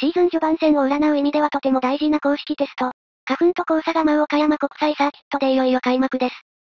シーズン序盤戦を占う意味ではとても大事な公式テスト。花粉と黄砂が舞う岡山国際サーキットでいよいよ開幕です。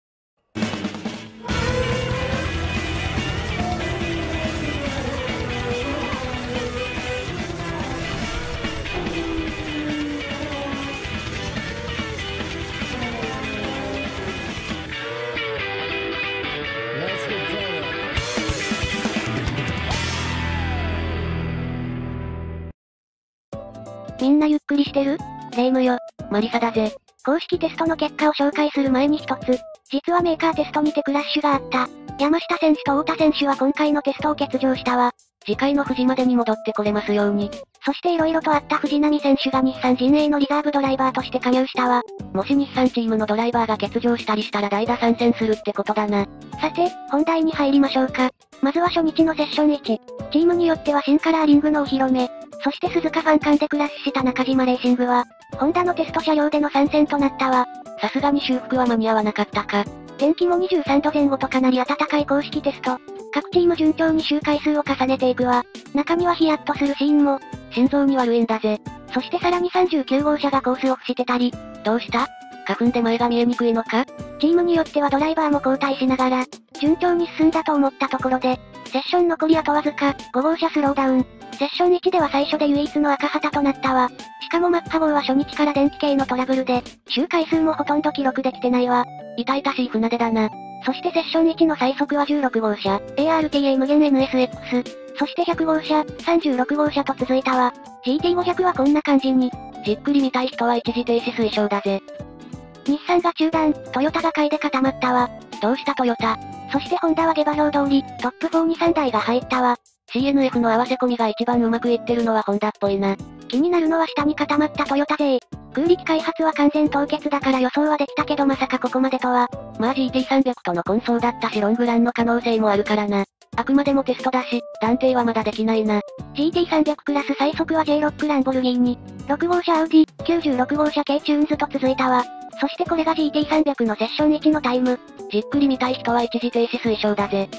みんなゆっくりしてる？レイムよ。 マリサだぜ。 公式テストの結果を紹介する前に一つ。実はメーカーテストにてクラッシュがあった。山下選手と太田選手は今回のテストを欠場したわ。 次回の富士までに戻ってこれますように。 そして色々とあった藤波選手が日産陣営のリザーブドライバーとして加入したわ。 もし日産チームのドライバーが欠場したりしたら代打参戦するってことだな。 さて、本題に入りましょうか。まずは初日のセッション1。チームによっては新カラーリングのお披露目。そして鈴鹿ファン間でクラッシュした中島レーシングは、ホンダのテスト車両での参戦となったわ。 さすがに修復は間に合わなかったか。 天気も23度前後とかなり暖かい公式テスト。各チーム順調に周回数を重ねていくわ。中にはヒヤッとするシーンも。 心臓に悪いんだぜ。 そしてさらに39号車がコースオフしてたり。 どうした？花粉で前が見えにくいのか？ チームによってはドライバーも交代しながら、順調に進んだと思ったところで、セッション残りあとわずか、5号車スローダウン。セッション1では最初で唯一の赤旗となったわ。しかもマッハ号は初日から電気系のトラブルで、周回数もほとんど記録できてないわ。 痛々しい船出だな。 そしてセッション1の最速は16号車、ARTA 無限 NSX。そして100号車、36号車と続いたわ。GT500 はこんな感じに。 じっくり見たい人は一時停止推奨だぜ。 日産が中断、トヨタが買いで固まったわ。 どうしたトヨタ？ そしてホンダは下馬評通り、トップ4に3台が入ったわ。 CNF の合わせ込みが一番うまくいってるのはホンダっぽいな。 気になるのは下に固まったトヨタ勢。空力開発は完全凍結だから予想はできたけどまさかここまでとは。 まあ GT300 との混走だったしロングランの可能性もあるからな。あくまでもテストだし、断定はまだできないな。 GT300 クラス最速は J6 ランボルギーニ。6号車アウディ、96号車 K チューンズと続いたわ。そしてこれが GT300 のセッション1のタイム。 じっくり見たい人は一時停止推奨だぜ。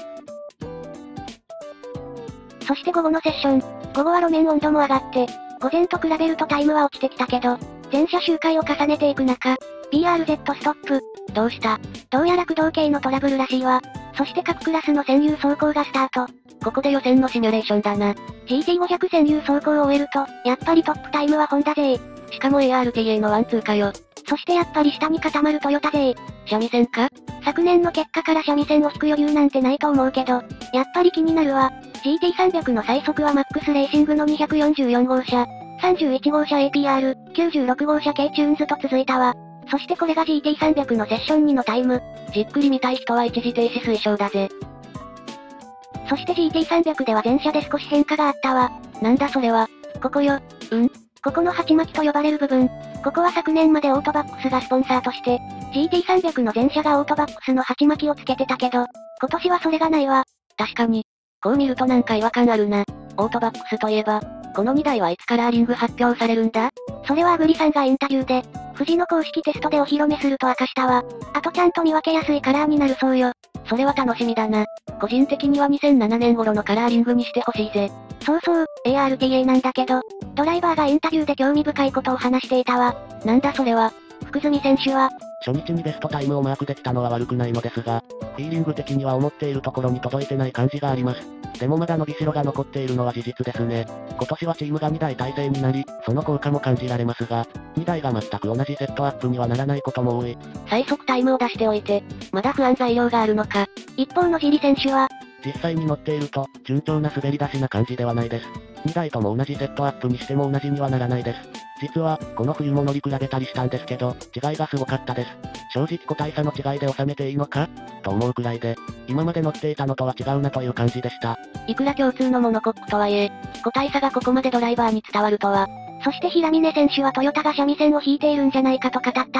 そして午後のセッション。午後は路面温度も上がって、午前と比べるとタイムは落ちてきたけど、全車周回を重ねていく中、BRZ ストップ。 どうした？ どうやら駆動系のトラブルらしいわ。そして各クラスの占有走行がスタート。 ここで予選のシミュレーションだな。 GT500 占有走行を終えると、やっぱりトップタイムはホンダ勢。 しかも ARTA のワンツーかよ。 そしてやっぱり下に固まるトヨタ勢。 三味線か？ 昨年の結果から三味線を引く余裕なんてないと思うけど、やっぱり気になるわ。GT300 の最速はマックスレーシングの244号車、31号車 APR、96号車 K チューンズと続いたわ。そしてこれが GT300 のセッション2のタイム。 じっくり見たい人は一時停止推奨だぜ。 そして GT300 では全車で少し変化があったわ。 なんだそれは。 ここよ。ここの鉢巻きと呼ばれる部分。ここは昨年までオートバックスがスポンサーとして、GT300 の全車がオートバックスの鉢巻きをつけてたけど、今年はそれがないわ。 確かに。こう見るとなんか違和感あるな。オートバックスといえば、この2台はいつカラーリング発表されるんだ？ それはアグリさんがインタビューで、富士の公式テストでお披露目すると明かしたわ。あとちゃんと見分けやすいカラーになるそうよ。 それは楽しみだな。個人的には2007年頃のカラーリングにしてほしいぜ。 そうそう、ARTA なんだけど、ドライバーがインタビューで興味深いことを話していたわ。 なんだそれは。 福住選手は、 初日にベストタイムをマークできたのは悪くないのですが、フィーリング的には思っているところに届いてない感じがあります。でもまだ伸びしろが残っているのは事実ですね。今年はチームが2台体制になり、その効果も感じられますが、2台が全く同じセットアップにはならないことも多い。 最速タイムを出しておいて、まだ不安材料があるのか。 一方のジリ選手は、 実際に乗っていると、順調な滑り出しな感じではないです。2台とも同じセットアップにしても同じにはならないです。実は、この冬も乗り比べたりしたんですけど、違いがすごかったです。正直個体差の違いで収めていいのかと思うくらいで、今まで乗っていたのとは違うなという感じでした。 いくら共通のモノコックとはいえ、個体差がここまでドライバーに伝わるとは。 そして平峰選手はトヨタが三味線を弾いているんじゃないかと語ったわ。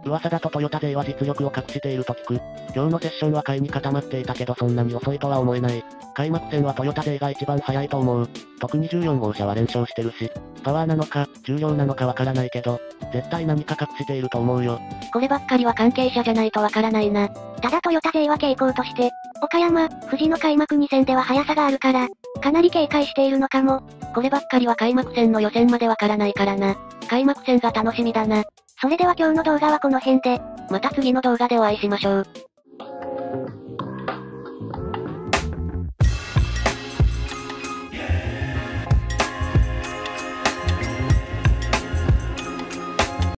噂だとトヨタ勢は実力を隠していると聞く。今日のセッションは下位に固まっていたけどそんなに遅いとは思えない。開幕戦はトヨタ勢が一番早いと思う。特に14号車は連勝してるし、パワーなのか、重量なのかわからないけど、絶対何か隠していると思うよ。 こればっかりは関係者じゃないとわからないな。 ただトヨタ勢は傾向として、岡山、富士の開幕2戦では速さがあるから、かなり警戒しているのかも。 こればっかりは開幕戦の予選までわからないからな。開幕戦が楽しみだな。 それでは今日の動画はこの辺で、 また次の動画でお会いしましょう。